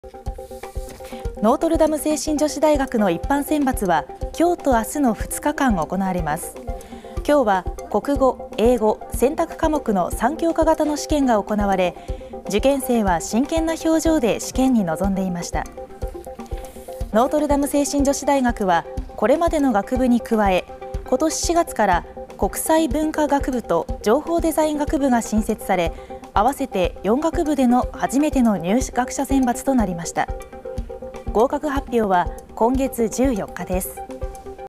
ノートルダム聖心女子大学の一般選抜は今日と明日の2日間行われます。今日は国語、英語、選択科目の3教科型の試験が行われ、受験生は真剣な表情で試験に臨んでいました。ノートルダム聖心女子大学はこれまでの学部に加え、今年4月から国際文化学部と情報デザイン学部が新設され、合わせて4学部での初めての入学者選抜となりました。合格発表は今月14日です。